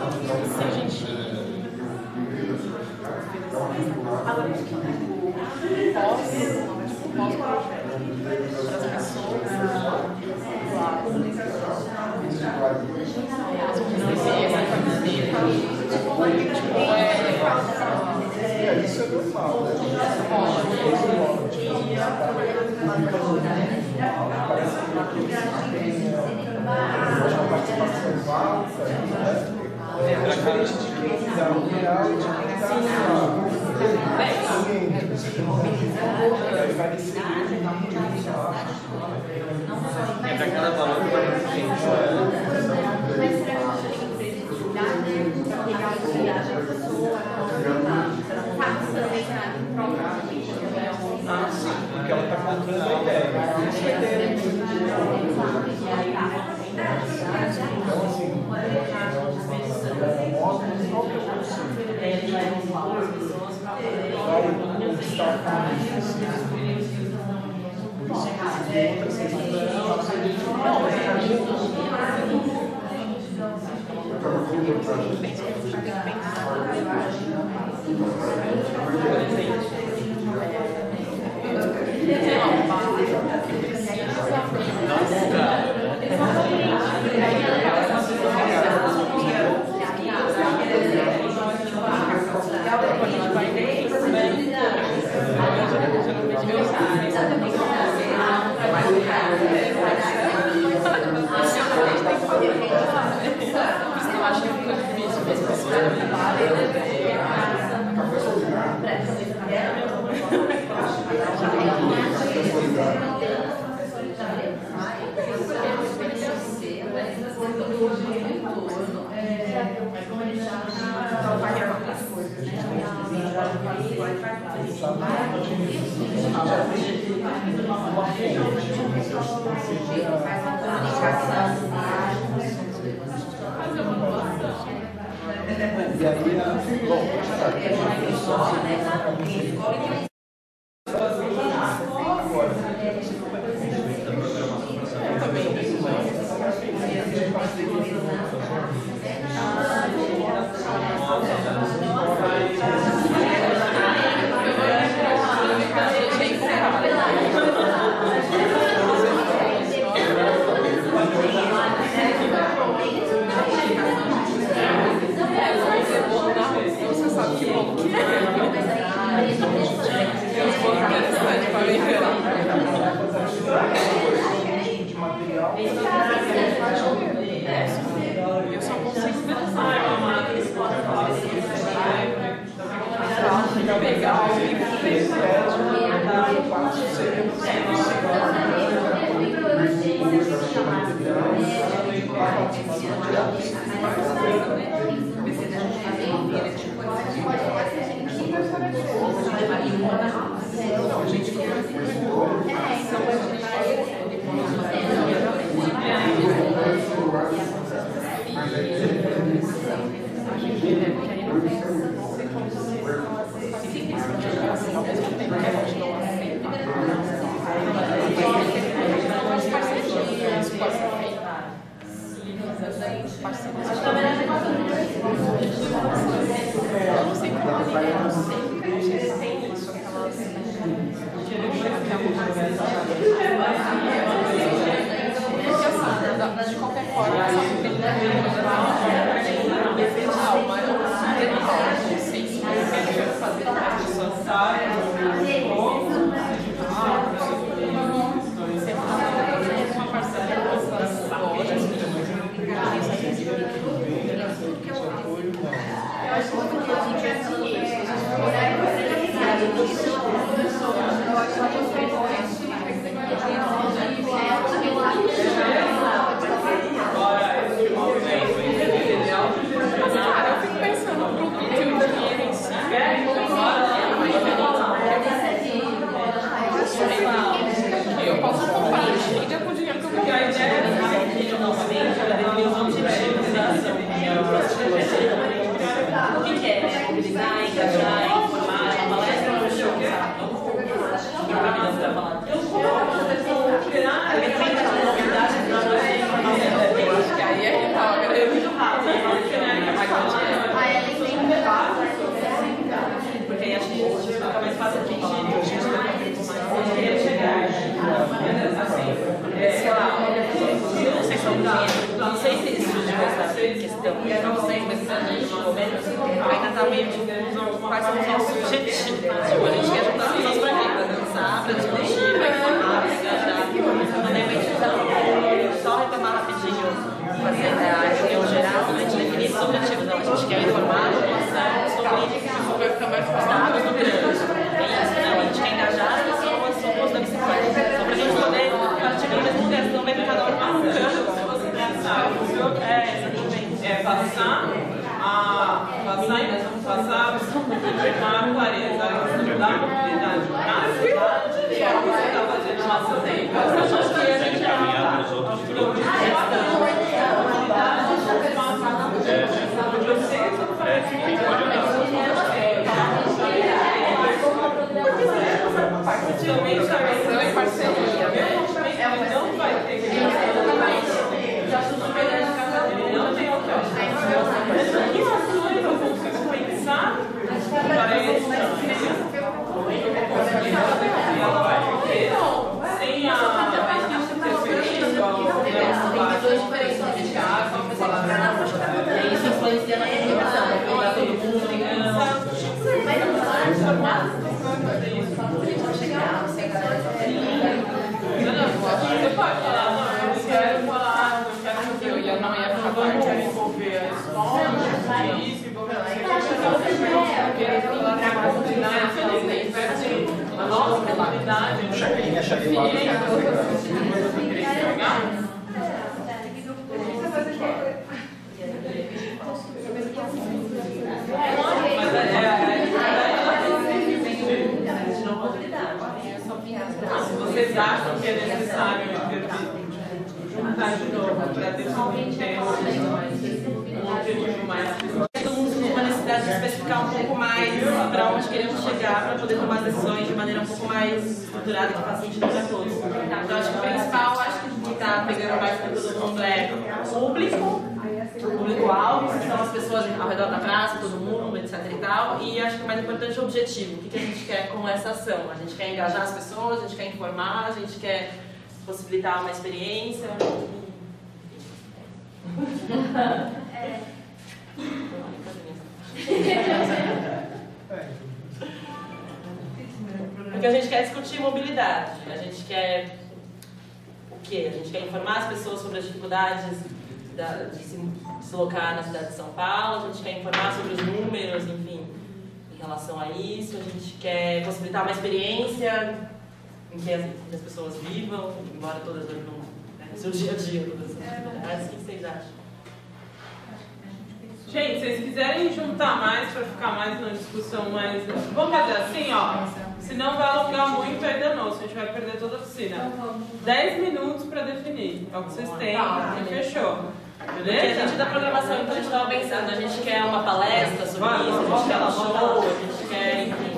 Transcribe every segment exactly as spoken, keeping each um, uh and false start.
Se a gente... Agora, pós, pós-projeto, para as pessoas, lá, elas vão receber essa camiseta, tipo, é... Isso é normal, né? Parece que participação alta, né? É diferente de quem dá um real e de quem dá quinhentos. Aí vai nesse é para cada valor que vai para Mas será que a gente tem flexibilidade para pegar a viagem da pessoa? Tá também para provar que ah, sim, porque ela está contando a ideia. Isso é ideia. Então, assim, mostra qual que é o conceito. Vai conquistar a por isso que as outras questões eu acho que fica difícil e aí, bom, você sabe que bom que interessante para mim. Eu só consigo pegar o de qualquer forma, essa Então, e para vocês, mas para a gente, pelo menos, ainda está meio confuso quais são os nossos objetivos. Tipo, a gente quer juntar as pessoas para quê? Para dançar, para discutir, para informar, para engajar. Não é bem só retomar rapidinho, fazer a reunião geral, a gente definir esses objetivos. Não, a gente quer informar a população sobre os dados do trânsito. É isso, não, a gente quer engajar as pessoas sobre os dados sexuais. Só para a gente poder partir no mesmo lugar, senão vai ficar cada hora marcando. É, exatamente. É passar a passar e passar a clareza, a questão da mobilidade na cidade, que é o que você está fazendo uma ação aí. Eu acho que a gente caminhar para os outros grupos. Também já é parceria, não vai ter que não tem outra. Que ações eu consigo pensar para esse sem a isso influencia na comunicação, para todo mundo, mas não vai formar chegar, você pode falar, não, eu quero falar, não quero fazer, eu ia não ia falar, eu quero envolver a escola, isso, envolver a a nossa comunidade, se vocês acham que é necessário juntar de novo para ter um objetivo mais. Todo mundo tem uma necessidade de especificar um pouco mais para onde queremos chegar, para poder tomar decisões de maneira um pouco mais estruturada que faça sentido para todos. Então, acho que o principal, acho que está pegando mais para todo mundo é público. O público-alvo, que são as pessoas ao redor da praça, todo mundo, etc e tal. E acho que o mais importante é o objetivo. O que a gente quer com essa ação? A gente quer engajar as pessoas, a gente quer informar, a gente quer possibilitar uma experiência. Porque a gente quer discutir mobilidade, a gente quer o quê? A gente quer informar as pessoas sobre as dificuldades Da, de se deslocar na cidade de São Paulo, a gente quer informar sobre os números, enfim, em relação a isso, a gente quer possibilitar uma experiência em que as, que as pessoas vivam, embora todas não, né, no seu dia a dia, todas essas atividades. O que vocês acham? Gente, se vocês quiserem juntar mais para ficar mais numa discussão mais... Vamos fazer assim, ó. Se não vai alongar muito, é danoso. A gente vai perder toda a oficina. dez minutos para definir. É o que vocês têm. E fechou. Beleza? Porque a gente da programação, então a gente estava pensando, a gente quer uma palestra sobre Vamos, isso, a gente quer um show, a gente quer, enfim.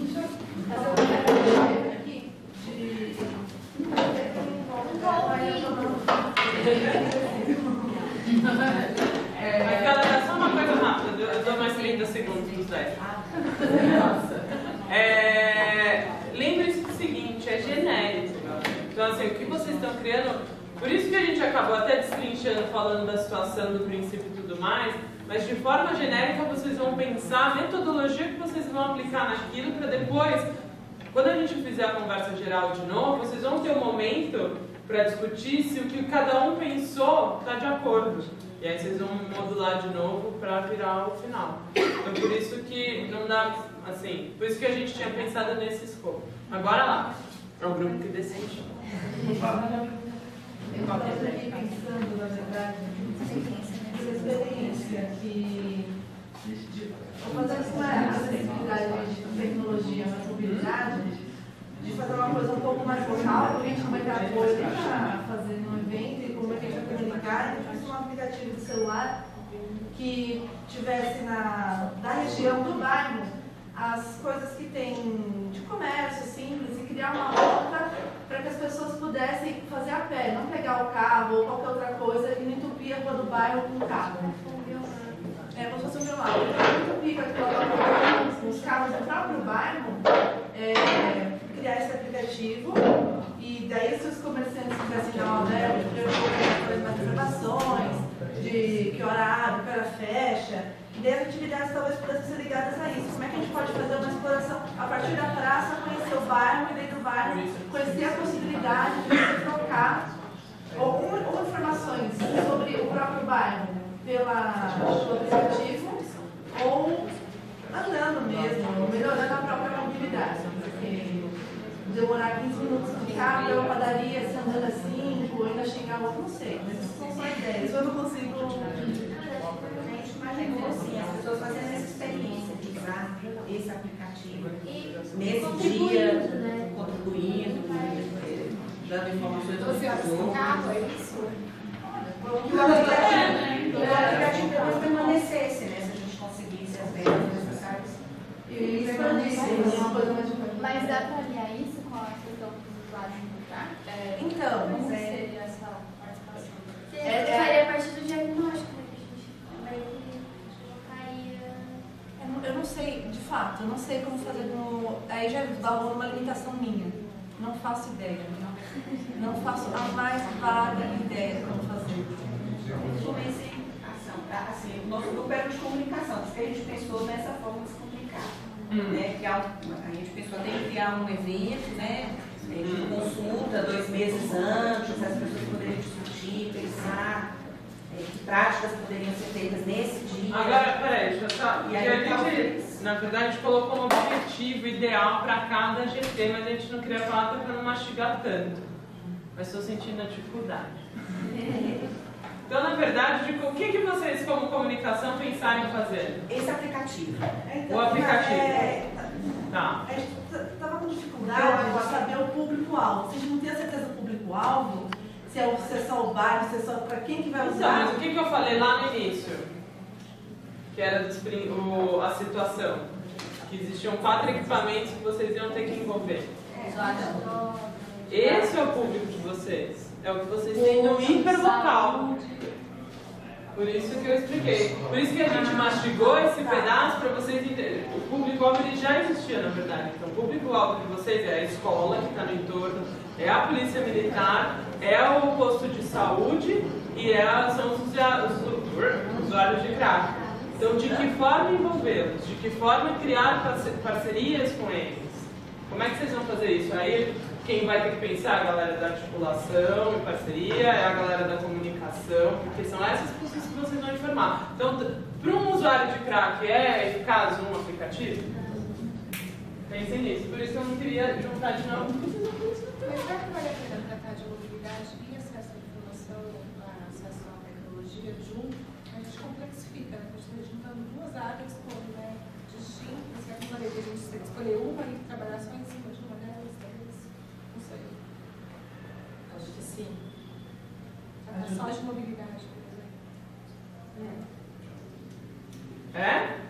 Mas galera, só uma coisa rápida, eu dou mais trinta segundos dos dez. Nossa. É, lembre-se do seguinte, é genérico. Então assim, o que vocês estão criando, por isso que a gente acabou até destrinchando, falando da situação, do princípio e tudo mais, mas de forma genérica vocês vão pensar a metodologia que vocês vão aplicar naquilo para depois, quando a gente fizer a conversa geral de novo, vocês vão ter um momento para discutir se o que cada um pensou está de acordo. E aí vocês vão modular de novo para virar o final. Então por isso que não dá, assim, por isso que a gente tinha pensado nesse escopo. Agora lá, é o grupo que decide. Eu estava aqui pensando, na verdade, essa experiência que, vou fazer com a acessibilidade de tecnologia, mas mobilidade, de fazer uma coisa um pouco mais local, a gente vai ter apoio para fazer no evento e como é que a gente vai comunicar, a gente faz um aplicativo de celular que tivesse na, da região do bairro as coisas que tem de comércio simples e criar uma rota para que as pessoas pudessem fazer a pé, não pegar o carro ou qualquer outra coisa e não entupir a rua do bairro com o carro. É como se fosse um violão. Não entupir com os carros do próprio bairro, é, criar esse aplicativo e daí se os comerciantes quisessem dar uma verba, de mais reservações, de que horário abre, o cara fecha. E daí as atividades talvez pudessem ser ligadas a isso. Como é que a gente pode fazer uma exploração a partir da praça, conhecer o bairro e daí do bairro conhecer a possibilidade de você trocar ou, ou informações sobre o próprio bairro pela, pelo aplicativo ou andando mesmo, melhorando a própria mobilidade. Porque demorar quinze minutos de carro para uma padaria, se andando assim, ou ainda chegar ao outro, não sei. Mas isso são só ideias. Eu não consigo. A gente imaginou assim, as pessoas fazendo essa experiência de usar esse aplicativo nesse dia, né? Contribuindo, dando informações ao Você é isso? que o aplicativo, o aplicativo depois permanecesse, né? Se a gente conseguisse as verbas necessárias. E expandisse uma coisa mais diferente. Mas dá para aliar isso com a questão dos usuários encontrar? É, Então, como mas é- seria essa participação? É- é- Faria a partir do diagnóstico, né? Que a gente vai colocaria. Eu não, eu não sei, de fato, eu não sei como fazer no. Aí já dá uma limitação minha. Não faço ideia. Não, não faço a mais vaga ideia de como fazer. Comunicação, tá? Assim, o nosso grupo era de comunicação, porque a gente pensou nessa forma de se comunicar. Hum. Né? Criar um- a gente pensou até em criar um evento, né? De consulta dois meses antes, as pessoas poderiam discutir, pensar é, que práticas poderiam ser feitas nesse dia. Agora, peraí, deixa eu só. E Porque aí, a gente, talvez- na verdade, a gente colocou um objetivo ideal para cada G T, mas a gente não queria falar para não mastigar tanto. Mas estou sentindo a dificuldade. Então, na verdade, de- o que, que vocês, como comunicação, pensaram em fazer? Esse aplicativo. Então, O aplicativo. é, Tá. a gente estava com dificuldade de saber o público-alvo. Se a gente não tem certeza do público-alvo, se é, o- se é só o bairro, se é só para quem que vai Então, usar. mas o que, que eu falei lá no início? Que era dos prin- o- a situação. Que existiam quatro equipamentos que vocês iam ter que envolver. Esse é o público de vocês. É o que vocês têm no hiperlocal. Por isso que eu expliquei. Por isso que a gente mastigou esse pedaço para vocês entenderem. O público-alvo ele já existia, na verdade. Então, o público-alvo de vocês é a escola que está no entorno, é a polícia militar, é o posto de saúde e é, são os, usia- os usuários de crack. Então, de que forma envolvê-los? De que forma criar parce- parcerias com eles? Como é que vocês vão fazer isso? Aí, quem vai ter que pensar é a galera da articulação e parceria, é a galera da comunicação, porque são essas pessoas que vocês vão informar. Então, para um usuário de crack, é eficaz um aplicativo? Pensem nisso. Por isso que eu não queria juntar de novo. Mas será que vale a pena tratar de mobilidade e acesso à informação, a acesso à tecnologia junto? A gente complexifica, né? A gente está juntando duas áreas como, né, distintas, e a maneira de a gente escolher uma e trabalhar só em cima de uma delas, talvez. Não sei. Acho que sim. Tratar só de mobilidade, por exemplo. É?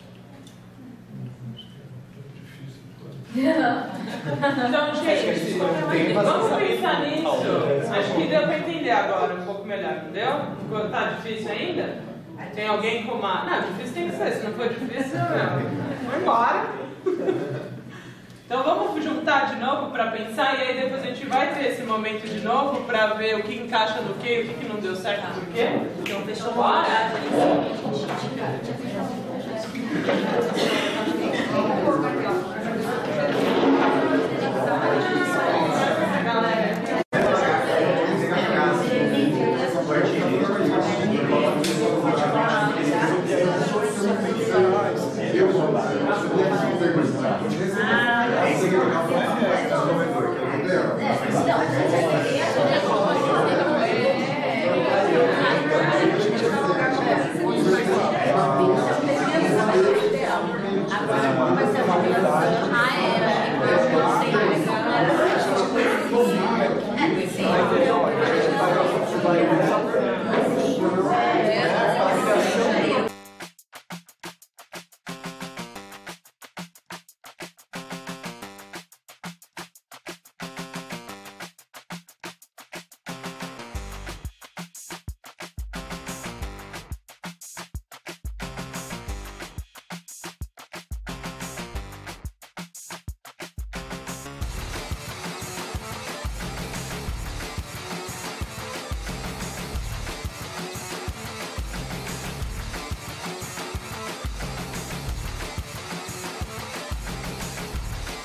Então, gente, vamos pensar nisso. Acho que deu para entender agora um pouco melhor, entendeu? Tá difícil ainda? Tem alguém com uma... Não, difícil tem que ser. Se não for difícil, não. Vou embora. Então vamos juntar de novo para pensar e aí depois a gente vai ter esse momento de novo para ver o que encaixa no que, o que, que não deu certo por quê. Então, fechou uma horário ali, assim, a gente